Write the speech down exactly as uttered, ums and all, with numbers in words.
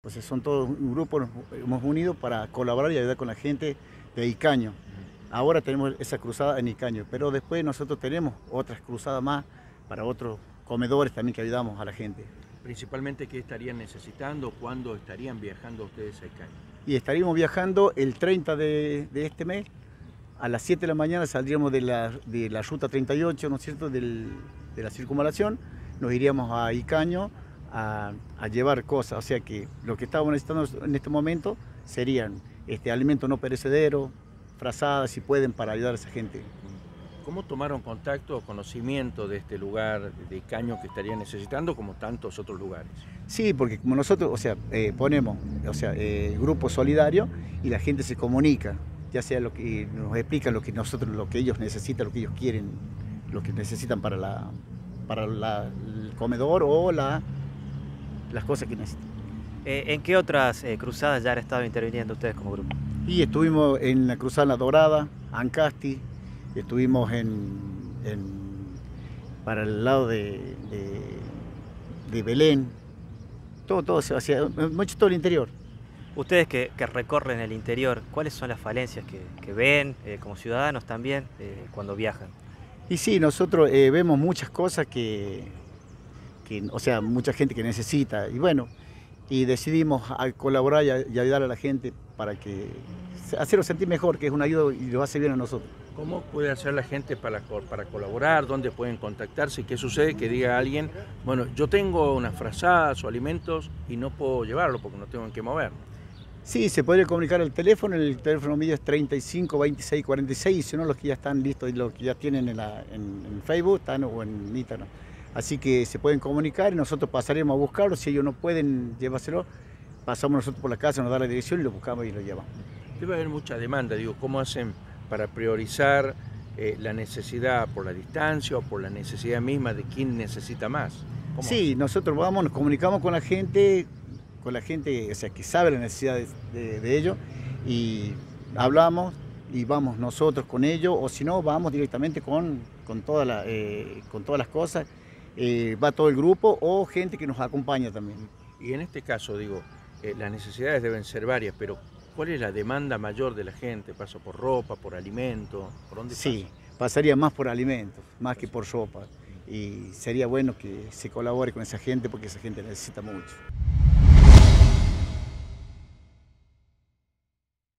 O sea, son todos un grupo, nos hemos unido para colaborar y ayudar con la gente de Icaño. Ahora tenemos esa cruzada en Icaño, pero después nosotros tenemos otras cruzadas más para otros comedores también que ayudamos a la gente. Principalmente, ¿qué estarían necesitando? ¿Cuándo estarían viajando ustedes a Icaño? Y estaríamos viajando el treinta de, de este mes, a las siete de la mañana saldríamos de la, de la ruta treinta y ocho, ¿no es cierto?, Del, de la circunvalación, nos iríamos a Icaño a, a llevar cosas, o sea que lo que estamos necesitando en este momento serían este, alimentos no perecederos, frazadas, si pueden, para ayudar a esa gente. ¿Cómo tomaron contacto o conocimiento de este lugar de Icaño que estarían necesitando, como tantos otros lugares? Sí, porque como nosotros, o sea, eh, ponemos, o sea, eh, grupo solidario y la gente se comunica, ya sea lo que nos explican lo que nosotros, lo que ellos necesitan, lo que ellos quieren, lo que necesitan para la, para la, el comedor o la, las cosas que necesitan. Eh, ¿En qué otras eh, cruzadas ya han estado interviniendo ustedes como grupo? Y estuvimos en la Cruzada La Dorada, Ancasti, estuvimos en, en, para el lado de, de, de Belén, todo, todo, hacia, hemos hecho todo el interior. Ustedes que, que recorren el interior, ¿cuáles son las falencias que, que ven eh, como ciudadanos también eh, cuando viajan? Y sí, nosotros eh, vemos muchas cosas que, que, o sea, mucha gente que necesita, y bueno, y decidimos colaborar y ayudar a la gente para que hacerlo sentir mejor, que es una ayuda y lo hace bien a nosotros. ¿Cómo puede hacer la gente para, para colaborar? ¿Dónde pueden contactarse? ¿Qué sucede? Que diga alguien, bueno, yo tengo unas frazadas o alimentos y no puedo llevarlo porque no tengo en qué mover. Sí, se podría comunicar al teléfono, el teléfono mío es treinta y cinco, veintiséis, cuarenta y seis, y si no, los que ya están listos y los que ya tienen en, la, en, en Facebook están, o en Instagram. Así que se pueden comunicar y nosotros pasaremos a buscarlos. Si ellos no pueden llevárselo, pasamos nosotros por la casa, nos da la dirección y lo buscamos y lo llevamos. Debe haber mucha demanda, digo, ¿cómo hacen para priorizar eh, la necesidad por la distancia o por la necesidad misma de quién necesita más? ¿Cómo Sí, hacen? nosotros vamos, nos comunicamos con la gente, con la gente, o sea, que sabe la necesidad de, de, de ellos, y hablamos y vamos nosotros con ellos, o si no, vamos directamente con, con, toda la, eh, con todas las cosas, eh, va todo el grupo o gente que nos acompaña también. Y en este caso, digo, eh, las necesidades deben ser varias, pero ¿cuál es la demanda mayor de la gente? ¿Pasa por ropa, por alimento? ¿Por dónde pasa? Sí, pasaría más por alimentos, más que por ropa, y sería bueno que se colabore con esa gente porque esa gente necesita mucho.